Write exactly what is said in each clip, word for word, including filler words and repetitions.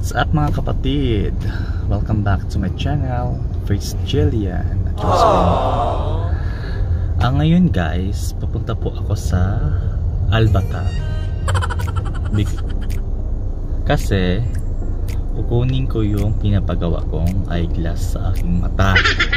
What's up mga kapatid? Welcome back to my channel, Fritz, Julian at Julian. Ang ngayon guys, papunta po ako sa Albata. Kasi kukunin ko yung pinapagawa kong eyeglass sa aking mata.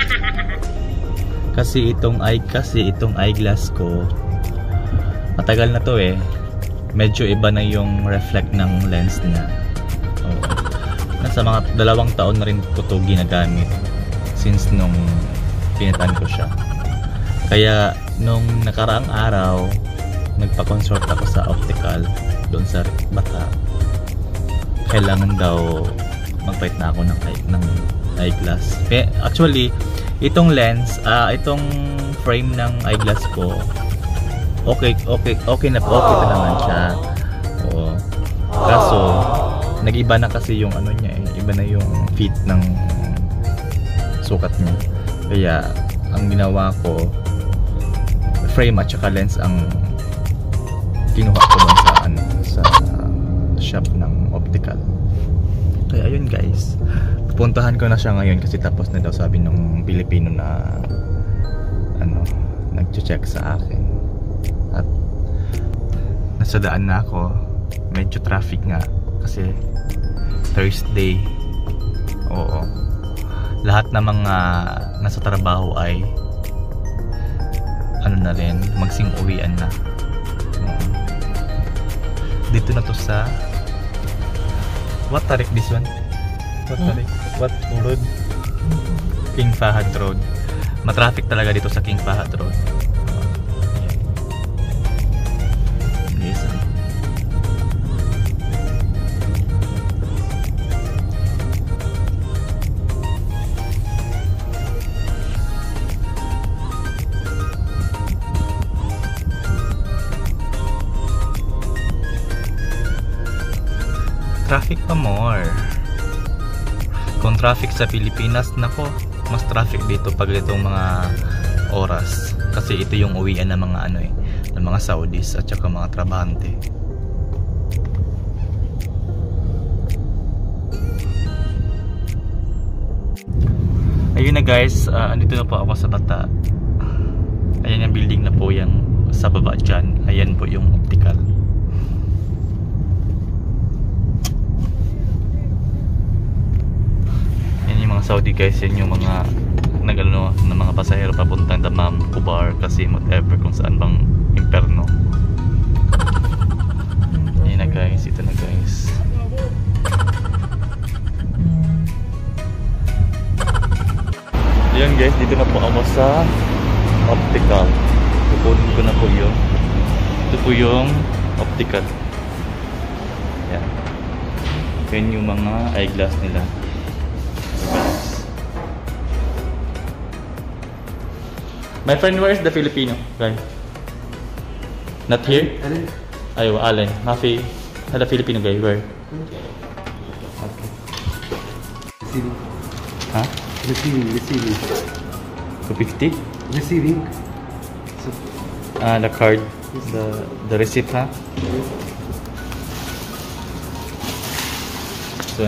Kasi itong eye kasi itong eyeglass ko matagal na to eh. Medyo iba na yung reflect ng lens niya. Oh. Nasa mga dalawang taon na rin ko to ginagamit since nung pinitan ko siya. Kaya nung nakaraang araw nagpa-consult ako sa Optical doon sa Bata. Kailangan daw magpalit na ako ng, ng eyeglass. Kaya actually itong lens, uh, itong frame ng eyeglass ko okay okay okay na okay na naman siya. Oo. Kaso nag-iba na kasi yung ano niya eh, iba na yung fit ng sukat niya. Kaya ang ginawa ko, frame at saka lens ang kinuha ko doon sa ano, sa shop ng Optical. Kaya ayun guys, pupuntahan ko na siya ngayon kasi tapos na daw sabi ng Pilipino na ano, nag-check sa akin. At nasa daan na ako, medyo traffic nga kasi Thursday. Oo. Lahat ng mga nasa trabaho ay ano na rin, magsing uwian na. Oo. Dito na to sa what tarik this one? What tarik? What road? King Fahad Road. Matraffic talaga dito sa King Fahad Road. Traffic pa more. Kung traffic sa Pilipinas, nako, mas traffic dito pag itong mga oras. Kasi ito yung uwian ng mga ano eh, ng mga Saudis at saka mga trabahante. Ayun na guys, uh, andito na po ako sa Bata. Ayan yung building na po yung sa baba dyan. Ayan po yung Optical. Saudi guys, yan yung mga nagano ng mga pasahero papuntang Damam, Kubar, kasi whatever kung saan bang imperno. Ayan na guys, ito na guys. Ayan guys, dito na po ako sa Optical. Kukunin ko na po yun. Ito po yung Optical. Ayan. Yan yung mga eyeglass nila. My friend, where is the Filipino guy? Not here? Allen. Aywa, Allen. Mafi, the Filipino guy, where? Okay. Receiving. Huh? Receiving, receiving. two fifty? Receiving. Ah, the card. The, the receipt, ha? Huh? Soon.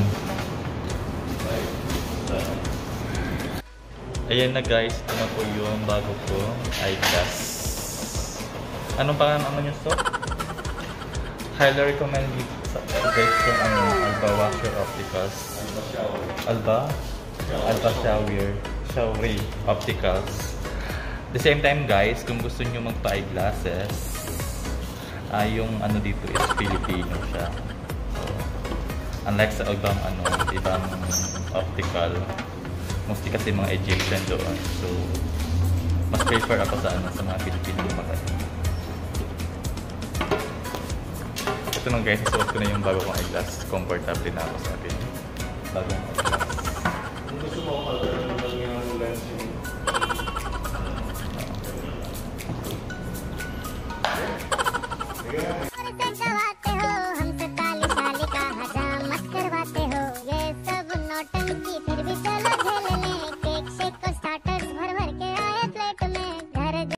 Ayan na guys, ito na po yung bago ko eyeglass. Anong pangalan naman yung store? Highly recommend it sa guys from ano, Alba Washer Opticals. Alba? Alba Shower. Bashawri Opticals. The same time guys, kung gusto nyo magpa-eyeglasses, ah, yung ano dito is Filipino siya. So, unlike sa ibang ano, ibang optical, mostly kasi mga Egyptian doon. So, mas prefer ako sa ano, sa mga Pilipino mata. Ito nang guys, isuot ko na yung bago kong eyeglass. Comfortable na ako sa akin. Bagong eyeglass. Kung gusto mo ako yung lens yung... करवाते हो हमसे काली काली का हजाम मत करवाते हो ये सब नौटंकी फिर भी चलो